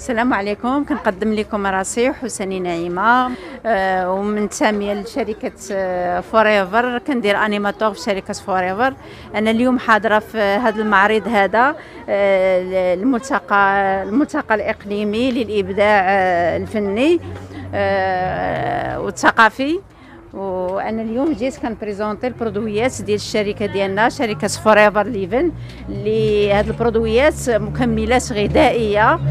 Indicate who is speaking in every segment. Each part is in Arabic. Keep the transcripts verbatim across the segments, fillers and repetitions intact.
Speaker 1: السلام عليكم. كنقدم لكم راسي حسني نعيمه، آه ومنتميه لشركه آه فوريفر. كندير انيماتور في شركه فوريفر. انا اليوم حاضره في هذا المعرض هذا، آه الملتقى الملتقى الاقليمي للابداع آه الفني آه والثقافي. وانا اليوم جيت كنبريزونطي البرودويات ديال الشركه ديالنا، شركه فوريفر ليفن، اللي هاد البرودويات مكملات غذائيه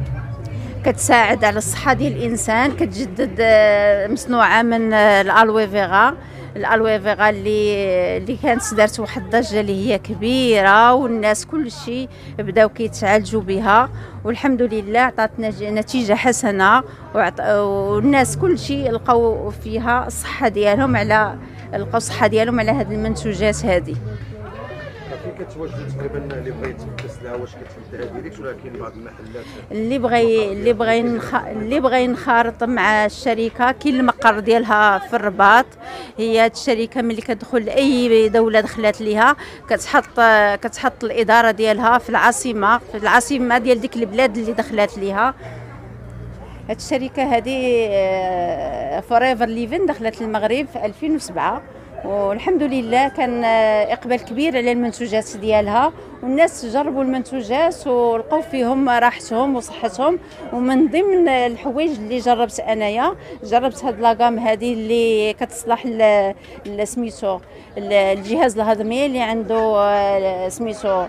Speaker 1: كتساعد على الصحه ديال الانسان، كتجدد، مصنوعه من الالوي فيغا. الالوي فيغا اللي اللي كانت دارت واحد الضجه اللي هي كبيره، والناس كلشي بداو كيتعالجوا بها، والحمد لله عطاتنا نتيجه حسنه، والناس كلشي لقاو فيها الصحه ديالهم على لقاو الصحه ديالهم على هذه المنتوجات هذه.
Speaker 2: فين كتواجدوا تقريبا اللي بغى يتبدل لها؟ واش كتبدلها ديريكت ولا كاين بعض المحلات
Speaker 1: اللي بغى اللي بغى ينخ... اللي بغى ينخرط مع الشركه؟ كاين المقر ديالها في الرباط. هي هاد الشركه ملي كتدخل لاي دوله دخلت ليها كتحط كتحط الاداره ديالها في العاصمه في العاصمه ديال ديك البلاد اللي دخلت ليها. هاد الشركه هذه فوريفر ليفن دخلت المغرب في ألفين وسبعة، والحمد لله كان اقبال كبير على المنتوجات ديالها، والناس جربوا المنتوجات ولقوا فيهم راحتهم وصحتهم. ومن ضمن الحوايج اللي جربت انايا، جربت هاد لاغام هذه اللي كتصلح سميتو الجهاز الهضمي اللي عنده سميتو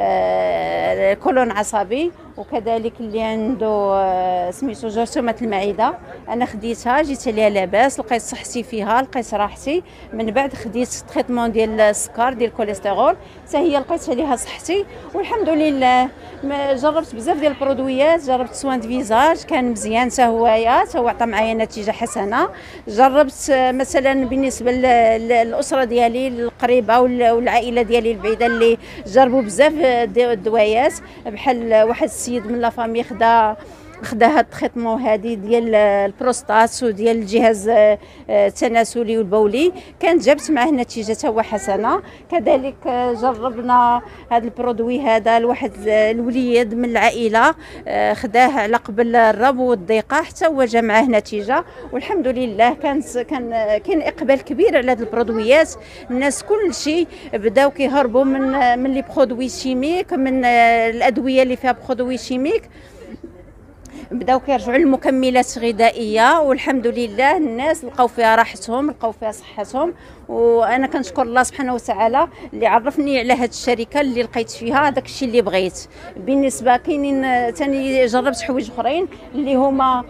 Speaker 1: كولون عصبي، وكذلك اللي عنده سميتو جرثومه المعده. انا خديتها، جيت عليها لاباس، لقيت صحتي فيها، لقيت راحتي. من بعد خديت تريتمون ديال السكر ديال الكوليسترول، حتى هي لقيت عليها صحتي والحمد لله. جربت بزاف ديال البرودويات، جربت سوان دو فيزاج كان مزيان حتى هويا، حتى هو عطى معايا نتيجه حسنه. جربت مثلا بالنسبه للاسره ديالي القريبه والعائله ديالي البعيده اللي جربوا بزاف الدوايات، بحال واحد السيد من لا فامي خدا خدا هاد التريتمون هادي ديال البروستات وديال الجهاز التناسلي والبولي، كانت جابت معاه نتيجه حتى هو حسنه. كذلك جربنا هذا البرودوي هذا لواحد الوليد من العائله، خداه على قبل الربو والضيقه، حتى هو جا معاه نتيجه والحمد لله. كان كان كاين اقبال كبير على هذه البرودويات. الناس كل شيء بداو كيهربوا من من لي برودوي شيميك، من الادويه اللي فيها برودوي شيميك، بداو كيرجعوا للمكملات الغذائيه، والحمد لله الناس لقاو فيها راحتهم، لقاو فيها صحتهم. وانا كنشكر الله سبحانه وتعالى اللي عرفني على هذه الشركه اللي لقيت فيها داك الشيء اللي بغيت. بالنسبه كاينين ثاني جربت حوايج اخرين اللي هما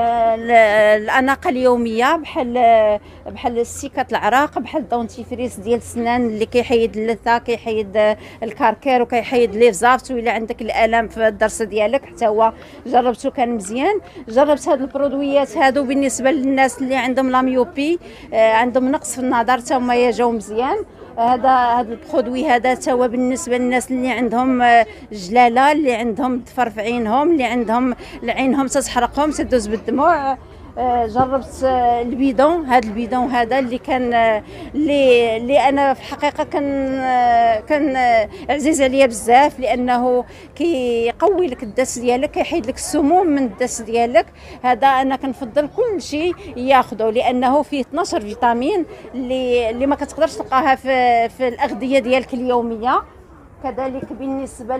Speaker 1: الاناقه اليوميه، بحال بحال السكات العراق، بحال الدونتيفريس ديال السنان اللي كيحيد اللثه، كيحيد الكركير وكيحيد لي فزافت. وإلا عندك الالام في الضرس ديالك حتى هو جربته كان مزيان. جربت هاد البرودويات هادو بالنسبه للناس اللي عندهم لاميوبي، عندهم نقص في النظر، حتى هما يجاو مزيان. هذا هذا البرودوي هذا حتى هو بالنسبه للناس اللي عندهم جلاله، اللي عندهم ضفر في عينهم، اللي عندهم عينهم تتحرقهم تدوز بالدموع. جربت البيدون، هذا البيدون هذا اللي كان اللي اللي انا في الحقيقه كان كان عزيز عليا بزاف، لانه كيقوي لك الدس ديالك، كيحيد لك السموم من الدس ديالك. هذا انا كنفضل كل شيء ياخذه، لانه فيه اثناش فيتامين اللي اللي ما كتقدرش تلقاها في في الاغذيه ديالك اليوميه. كذلك بالنسبه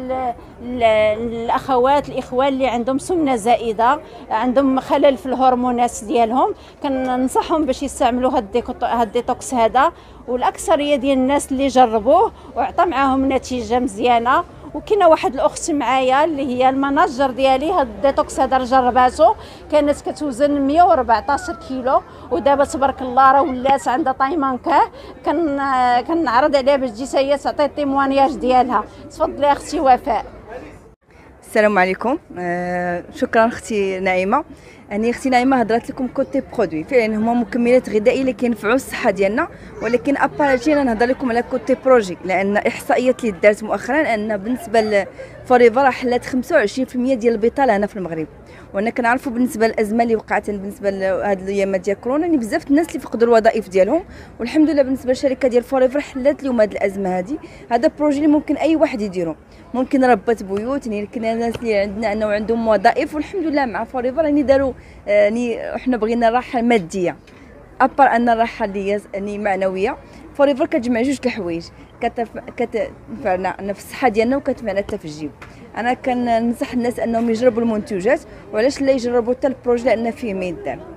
Speaker 1: للاخوات الاخوان اللي عندهم سمنه زائده، عندهم خلل في الهرمونات ديالهم، كننصحهم باش يستعملوا هاد الديتوكس هذا. والاكثريه ديال الناس اللي جربوه وعطى معاهم نتيجه مزيانه. وكاينه واحد الاخت معايا اللي هي المناجر ديالي، هاد الديتوكس هذا جرباتو، كانت كتوزن مية وأربعطاش كيلو، ودابا تبارك الله راه ولات عندها طايمانكاه. كان كنعرض عليها باش تجي هي تعطي التيموانياج ديالها. تفضلي اختي وفاء.
Speaker 3: السلام عليكم. آه شكرا اختي نعيمه. يعني اختي نعيمه هضرات لكم كوتي برودوي، فعلا هما مكملات غذائيه اللي كينفعوا الصحه ديالنا، ولكن ابار جينا نهضر لكم على كوتي بروجي، لان احصائيات اللي دارت مؤخرا ان بالنسبه لفوريفر حلات خمسة وعشرين بالمئة ديال البطاله هنا في المغرب، وانا كنعرفوا بالنسبه للازمه اللي وقعت بالنسبه لهاد الايامات ديال كورونا، يعني بزاف الناس اللي فقدوا الوظائف ديالهم، والحمد لله بالنسبه للشركه ديال فوريفر حلات لهم هاد الازمه هذه. هذا بروجي اللي ممكن اي واحد يديرو، ممكن ربات بيوت، يعني كاين ناس اللي عندنا انه عندهم وظائف والحمد لله مع فوريفر يعني داروا، يعني احنا بغينا الراحه الماديه ابار ان الراحه اللي هي يعني معنويه. فوريفر كتجمع جوج د الحوايج، كتنفعنا في الصحه ديالنا وكتنفعنا حتى في الجيب. انا كننصح الناس انهم يجربوا المنتوجات، وعلاش لا يجربوا حتى البروجي لان فيه ميدان.